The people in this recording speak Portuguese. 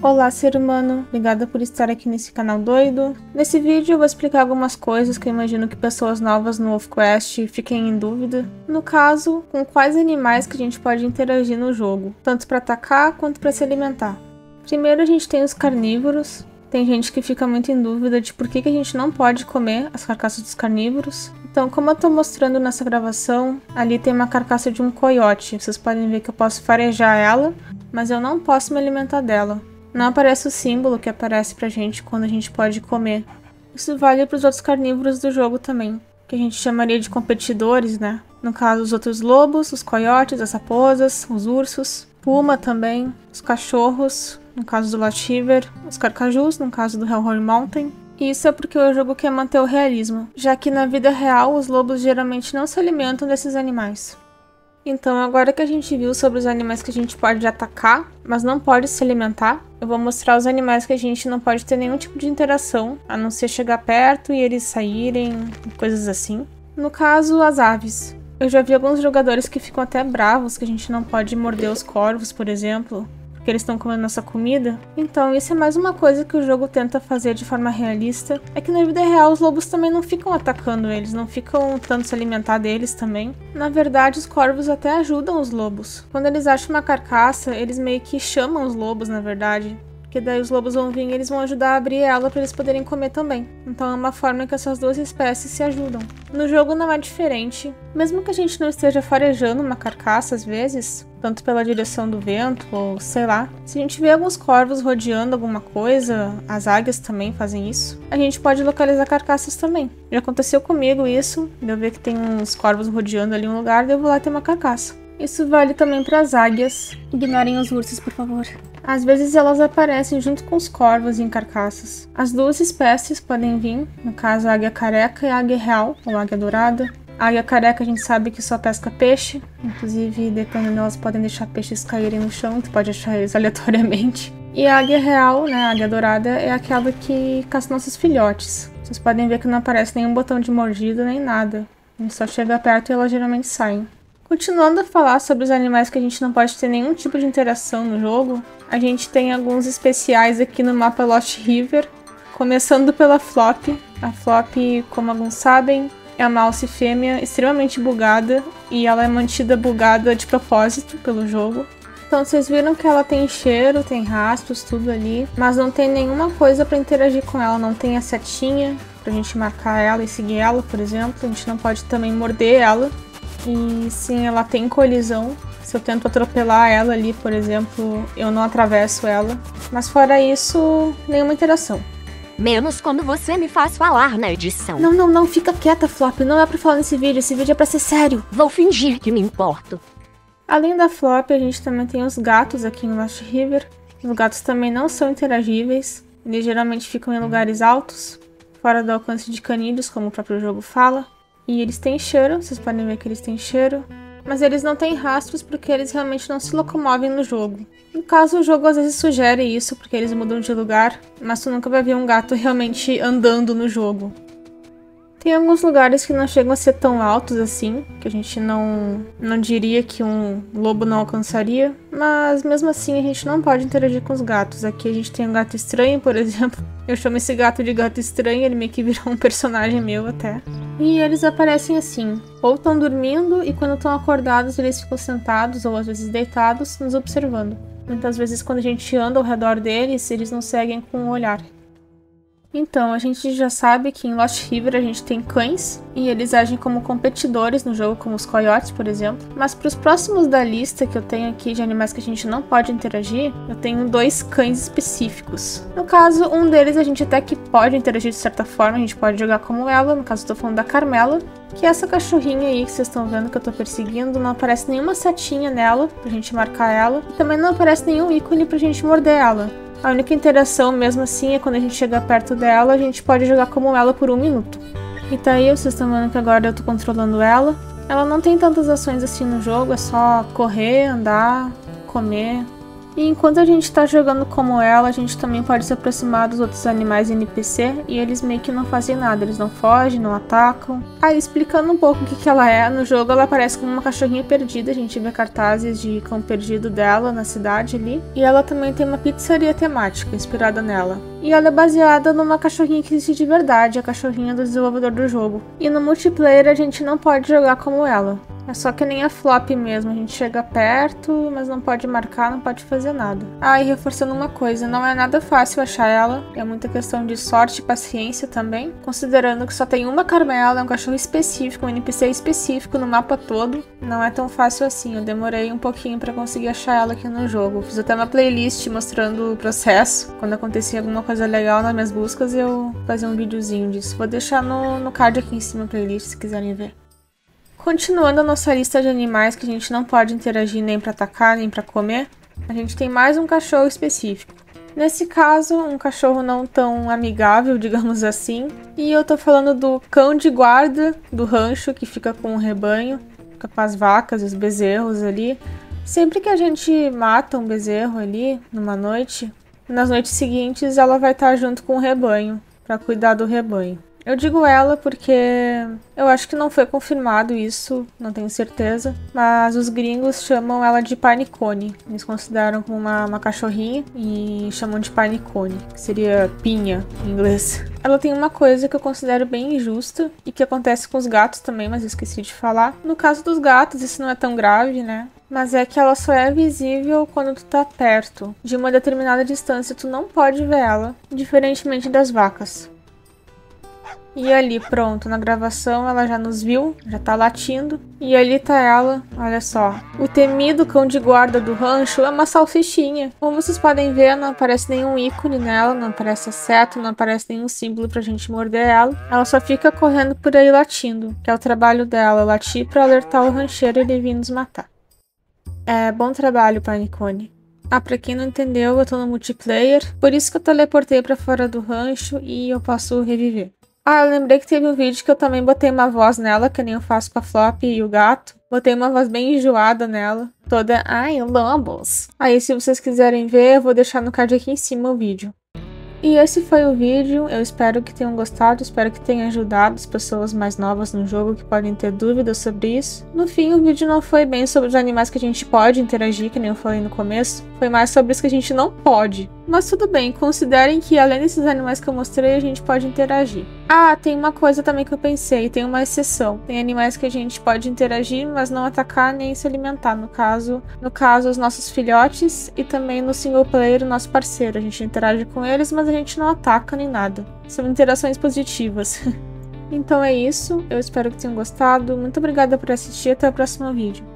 Olá, ser humano, obrigada por estar aqui nesse canal doido. Nesse vídeo eu vou explicar algumas coisas que eu imagino que pessoas novas no WolfQuest fiquem em dúvida. No caso, com quais animais que a gente pode interagir no jogo, tanto para atacar quanto para se alimentar. Primeiro a gente tem os carnívoros. Tem gente que fica muito em dúvida de por que a gente não pode comer as carcaças dos carnívoros. Então, como eu estou mostrando nessa gravação, ali tem uma carcaça de um coiote. Vocês podem ver que eu posso farejar ela, mas eu não posso me alimentar dela. Não aparece o símbolo que aparece pra gente quando a gente pode comer. Isso vale para os outros carnívoros do jogo também, que a gente chamaria de competidores, né? No caso, os outros lobos, os coiotes, as raposas, os ursos, puma também, os cachorros, no caso do Lost River, os carcajus, no caso do Hellhorn Mountain. E isso é porque o jogo quer manter o realismo, já que na vida real os lobos geralmente não se alimentam desses animais. Então, agora que a gente viu sobre os animais que a gente pode atacar, mas não pode se alimentar, eu vou mostrar os animais que a gente não pode ter nenhum tipo de interação, a não ser chegar perto e eles saírem, coisas assim. No caso, as aves. Eu já vi alguns jogadores que ficam até bravos que a gente não pode morder os corvos, por exemplo, porque eles estão comendo nossa comida. Então, isso é mais uma coisa que o jogo tenta fazer de forma realista, é que na vida real os lobos também não ficam atacando eles, não ficam tanto se alimentar deles também. Na verdade, os corvos até ajudam os lobos. Quando eles acham uma carcaça, eles meio que chamam os lobos, na verdade. Porque daí os lobos vão vir e eles vão ajudar a abrir ela para eles poderem comer também. Então é uma forma que essas duas espécies se ajudam. No jogo não é diferente. Mesmo que a gente não esteja farejando uma carcaça às vezes, tanto pela direção do vento ou sei lá, se a gente vê alguns corvos rodeando alguma coisa, as águias também fazem isso, a gente pode localizar carcaças também. Já aconteceu comigo isso, de eu ver que tem uns corvos rodeando ali em um lugar, daí eu vou lá ter uma carcaça. Isso vale também para as águias. Ignorem os ursos, por favor. Às vezes elas aparecem junto com os corvos em carcaças. As duas espécies podem vir, no caso a águia careca e a águia real, ou águia dourada. A águia careca a gente sabe que só pesca peixe, inclusive dependendo elas podem deixar peixes caírem no chão, tu pode achar eles aleatoriamente. E a águia real, né, a águia dourada, é aquela que caça nossos filhotes. Vocês podem ver que não aparece nenhum botão de mordida nem nada. A gente só chega perto e elas geralmente saem. Continuando a falar sobre os animais que a gente não pode ter nenhum tipo de interação no jogo, a gente tem alguns especiais aqui no mapa Lost River, começando pela Flop. A Flop, como alguns sabem, é uma alce fêmea extremamente bugada e ela é mantida bugada de propósito pelo jogo. Então vocês viram que ela tem cheiro, tem rastros, tudo ali, mas não tem nenhuma coisa para interagir com ela, não tem a setinha pra gente marcar ela e seguir ela, por exemplo, a gente não pode também morder ela. E sim, ela tem colisão. Se eu tento atropelar ela ali, por exemplo, eu não atravesso ela. Mas fora isso, nenhuma interação. Menos quando você me faz falar na edição. Não, fica quieta, Flop. Não é pra falar nesse vídeo, esse vídeo é pra ser sério. Vou fingir que me importo. Além da Flop, a gente também tem os gatos aqui em Lost River. Os gatos também não são interagíveis. Eles geralmente ficam em lugares altos, fora do alcance de canídeos, como o próprio jogo fala. E eles têm cheiro, vocês podem ver que eles têm cheiro, mas eles não têm rastros porque eles realmente não se locomovem no jogo. No caso, o jogo às vezes sugere isso porque eles mudam de lugar, mas tu nunca vai ver um gato realmente andando no jogo. Tem alguns lugares que não chegam a ser tão altos assim, que a gente não diria que um lobo não alcançaria, mas mesmo assim a gente não pode interagir com os gatos. Aqui a gente tem um gato estranho, por exemplo. Eu chamo esse gato de gato estranho, ele meio que virou um personagem meu até. E eles aparecem assim, ou estão dormindo e quando estão acordados eles ficam sentados ou às vezes deitados nos observando. Muitas vezes quando a gente anda ao redor deles, eles nos seguem com o olhar. Então, a gente já sabe que em Lost River a gente tem cães e eles agem como competidores no jogo, como os coiotes, por exemplo. Mas para os próximos da lista que eu tenho aqui de animais que a gente não pode interagir, eu tenho 2 cães específicos. No caso, um deles a gente até que pode interagir de certa forma, a gente pode jogar como ela, no caso eu tô falando da Carmela, que é essa cachorrinha aí que vocês estão vendo que eu tô perseguindo, não aparece nenhuma setinha nela pra gente marcar ela, e também não aparece nenhum ícone pra gente morder ela. A única interação mesmo assim é quando a gente chegar perto dela, a gente pode jogar como ela por 1 minuto. E tá aí, vocês estão vendo que agora eu tô controlando ela. Ela não tem tantas ações assim no jogo, é só correr, andar, comer. E enquanto a gente tá jogando como ela, a gente também pode se aproximar dos outros animais NPC e eles meio que não fazem nada, eles não fogem, não atacam. Aí, explicando um pouco o que ela é, no jogo ela aparece como uma cachorrinha perdida, a gente vê cartazes de cão perdido dela na cidade ali. E ela também tem uma pizzaria temática inspirada nela. E ela é baseada numa cachorrinha que existe de verdade, a cachorrinha do desenvolvedor do jogo. E no multiplayer a gente não pode jogar como ela. É só que nem a Flop mesmo, a gente chega perto, mas não pode marcar, não pode fazer nada. Ah, e reforçando uma coisa, não é nada fácil achar ela, é muita questão de sorte e paciência também, considerando que só tem uma Carmela, é um cachorro específico, um NPC específico no mapa todo, não é tão fácil assim, eu demorei um pouquinho pra conseguir achar ela aqui no jogo. Fiz até uma playlist mostrando o processo, quando acontecia alguma coisa legal nas minhas buscas eu fazia um videozinho disso. Vou deixar no card aqui em cima a playlist se quiserem ver. Continuando a nossa lista de animais que a gente não pode interagir nem para atacar, nem para comer, a gente tem mais um cachorro específico. Nesse caso, um cachorro não tão amigável, digamos assim. E eu tô falando do cão de guarda do rancho, que fica com o rebanho, fica com as vacas e os bezerros ali. Sempre que a gente mata um bezerro ali, numa noite, nas noites seguintes ela vai estar junto com o rebanho, para cuidar do rebanho. Eu digo ela porque eu acho que não foi confirmado isso, não tenho certeza, mas os gringos chamam ela de Pinecone. Eles consideram como uma cachorrinha e chamam de Pinecone, que seria pinha em inglês. Ela tem uma coisa que eu considero bem injusta e que acontece com os gatos também, mas eu esqueci de falar. No caso dos gatos, isso não é tão grave, né? Mas é que ela só é visível quando tu tá perto. De uma determinada distância, tu não pode ver ela, diferentemente das vacas. E ali, pronto, na gravação ela já nos viu, já tá latindo. E ali tá ela, olha só. O temido cão de guarda do rancho é uma salsichinha. Como vocês podem ver, não aparece nenhum ícone nela, não aparece a seta, não aparece nenhum símbolo pra gente morder ela. Ela só fica correndo por aí latindo, que é o trabalho dela, latir pra alertar o rancheiro e ele vir nos matar. É, bom trabalho, Pinecone. Ah, pra quem não entendeu, eu tô no multiplayer, por isso que eu teleportei pra fora do rancho e eu posso reviver. Ah, eu lembrei que teve um vídeo que eu também botei uma voz nela, que nem eu faço com a Flop e o gato. Botei uma voz bem enjoada nela, toda, ai, lobos. Aí, se vocês quiserem ver, eu vou deixar no card aqui em cima o vídeo. E esse foi o vídeo, eu espero que tenham gostado, espero que tenha ajudado as pessoas mais novas no jogo que podem ter dúvidas sobre isso. No fim, o vídeo não foi bem sobre os animais que a gente pode interagir, que nem eu falei no começo, foi mais sobre os que a gente não pode. Mas tudo bem, considerem que além desses animais que eu mostrei, a gente pode interagir. Ah, tem uma coisa também que eu pensei, tem uma exceção. Tem animais que a gente pode interagir, mas não atacar nem se alimentar. No caso, os nossos filhotes e também no single player, o nosso parceiro. A gente interage com eles, mas a gente não ataca nem nada. São interações positivas. Então é isso, eu espero que tenham gostado. Muito obrigada por assistir e até o próximo vídeo.